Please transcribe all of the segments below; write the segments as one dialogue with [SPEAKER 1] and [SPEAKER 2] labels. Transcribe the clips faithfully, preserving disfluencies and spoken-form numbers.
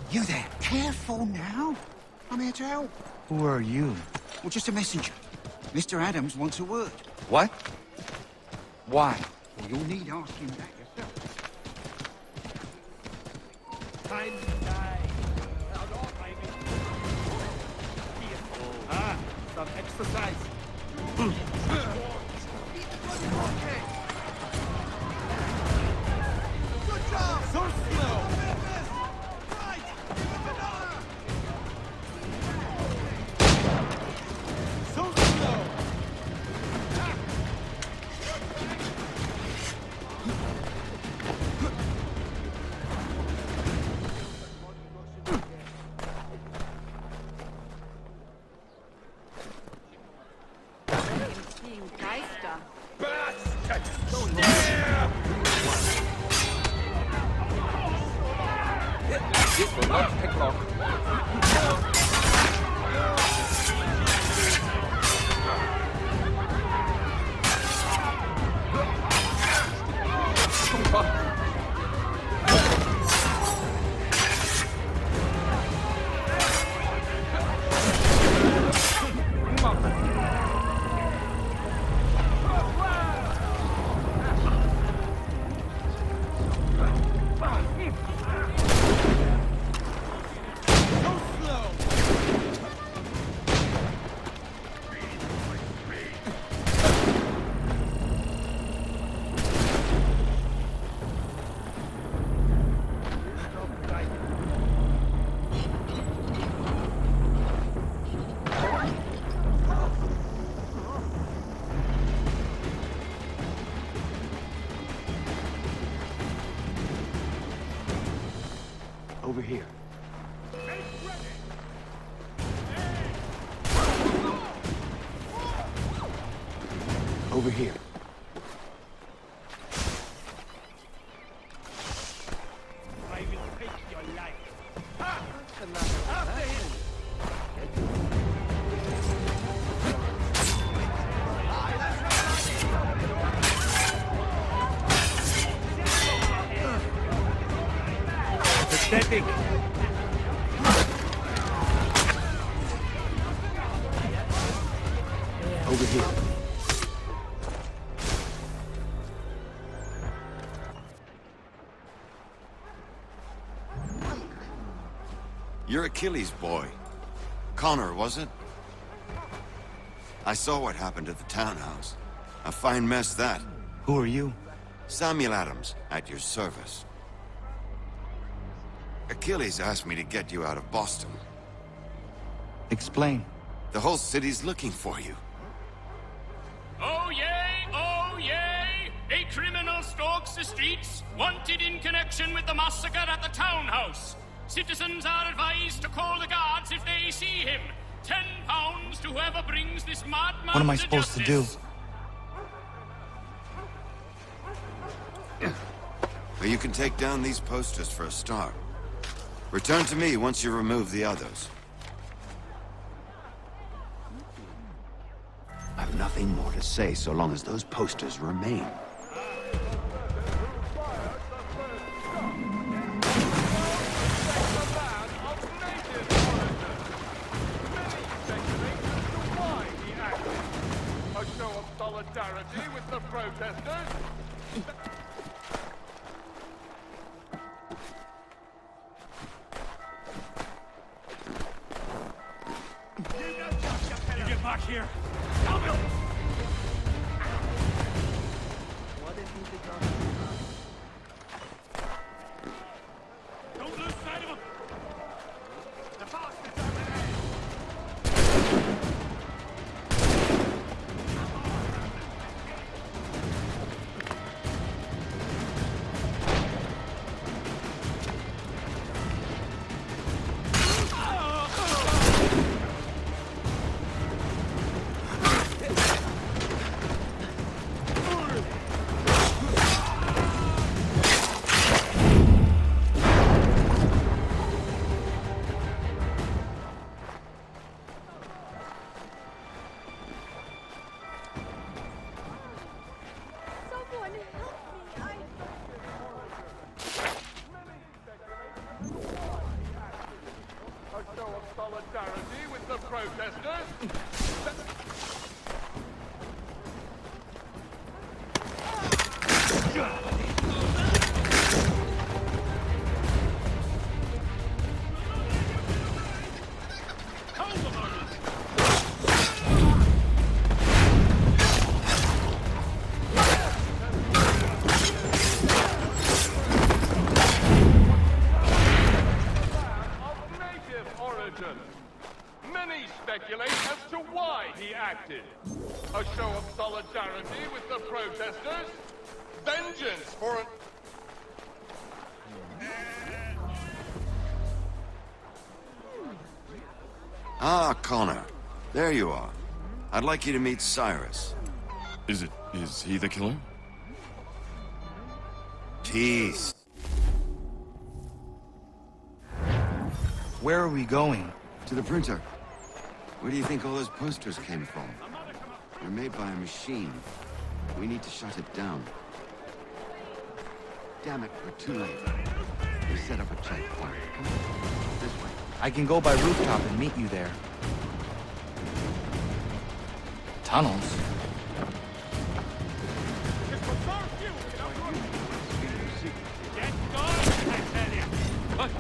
[SPEAKER 1] You there. Careful now. I'm here to help.
[SPEAKER 2] Who are you?
[SPEAKER 1] Well, just a messenger. Mister Adams wants a word.
[SPEAKER 2] What? Why?
[SPEAKER 1] Well, you'll need asking that yourself.
[SPEAKER 3] Time to die. Ah, some exercise. Good job! So slow! Right! So slow!
[SPEAKER 2] This will not take long.
[SPEAKER 1] Over here. Over here.
[SPEAKER 3] I will take your life. Ha! After him! Pathetic.
[SPEAKER 1] Over here.
[SPEAKER 4] You're Achilles' boy. Connor, was it? I saw what happened at the townhouse. A fine mess, that.
[SPEAKER 2] Who are you?
[SPEAKER 4] Samuel Adams, at your service. Achilles asked me to get you out of Boston.
[SPEAKER 2] Explain.
[SPEAKER 4] The whole city's looking for you.
[SPEAKER 5] Oh yay, oh yay! A criminal stalks the streets, wanted in connection with the massacre at the townhouse. Citizens are advised to call the guards if they see him. Ten pounds to whoever brings this madman
[SPEAKER 2] What am I
[SPEAKER 5] to
[SPEAKER 2] supposed to do?
[SPEAKER 5] justice.
[SPEAKER 4] Well, you can take down these posters for a start. Return to me once you remove the others.
[SPEAKER 1] I've nothing more to say so long as those posters remain.
[SPEAKER 3] A show of solidarity with the protesters. You get back here. Come on. What is he becoming? Don't lose sight of him. The bastards over there. show of solidarity with the protesters. Many speculate as to why he acted. A show of solidarity with the protesters? Vengeance for an...
[SPEAKER 4] Ah, Connor. There you are. I'd like you to meet Cyrus.
[SPEAKER 6] Is it... is he the killer?
[SPEAKER 4] Peace.
[SPEAKER 2] Where are we going?
[SPEAKER 4] To the printer. Where do you think all those posters came from? They're made by a machine. We need to shut it down. Damn it, we're too late. We set up a checkpoint. Come on, this way.
[SPEAKER 2] I can go by rooftop and meet you there. Tunnels?
[SPEAKER 3] Get going, I tell you! What?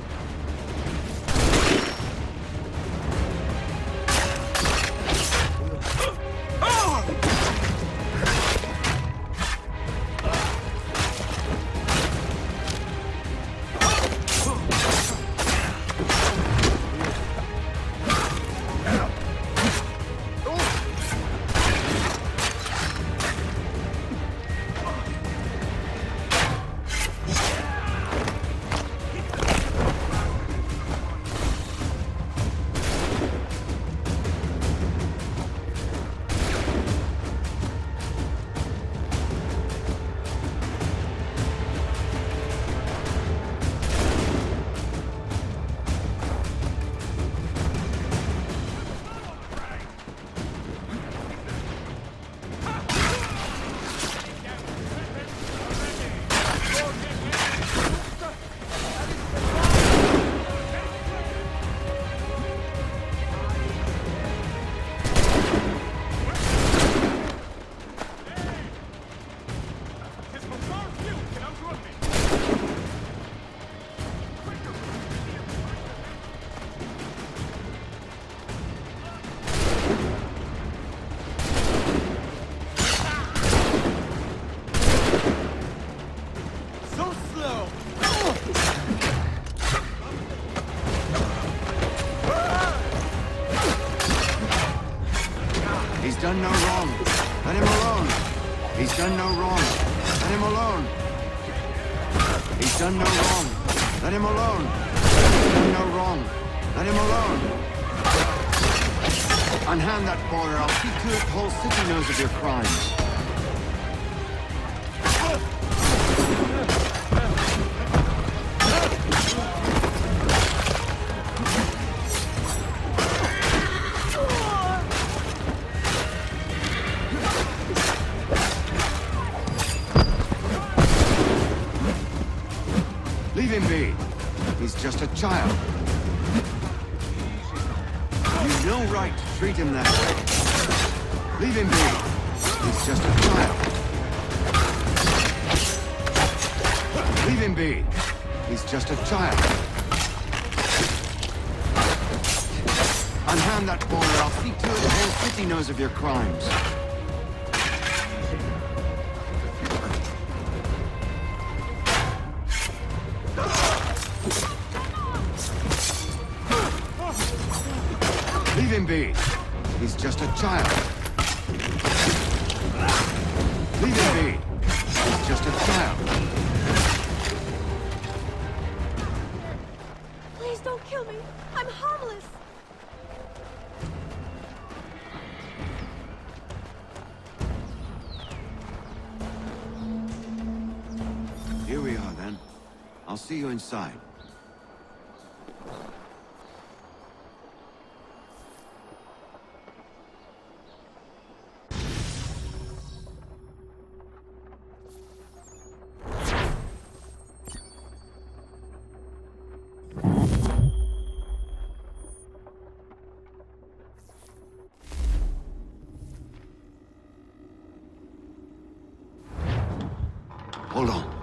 [SPEAKER 4] He's done no wrong. Let him alone. He's done no wrong. Let him alone. He's done no wrong. Let him alone. He's done no wrong. Let him alone. Unhand that boy or I'll see to it the whole city knows of your crimes. Leave him be. He's just a child. You've no right to treat him that way. Leave him be. He's just a child. Leave him be. He's just a child. Unhand that boy or I'll see to it the whole city knows of your crimes. Leave him be. He's just a child. Leave him be. He's just a child.
[SPEAKER 7] Please don't kill me. I'm harmless.
[SPEAKER 4] Here we are, then. I'll see you inside. Hold on.